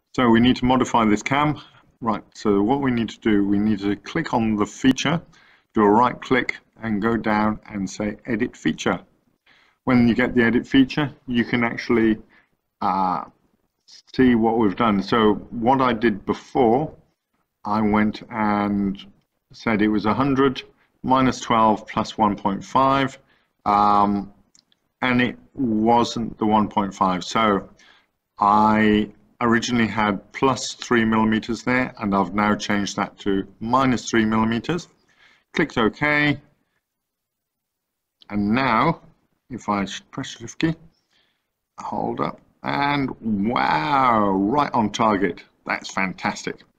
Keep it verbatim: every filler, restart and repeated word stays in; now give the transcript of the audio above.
So we need to modify this cam. Right, so what we need to do, we need to click on the feature, do a right click and go down and say edit feature. When you get the edit feature, you can actually uh, see what we've done. So what I did before, I went and said it was one hundred minus twelve plus one point five, um, and it wasn't the one point five. So I originally had plus three millimeters there, and I've now changed that to minus three millimeters. Clicked OK, and now if I press Shift key, hold up, and wow, right on target. That's fantastic.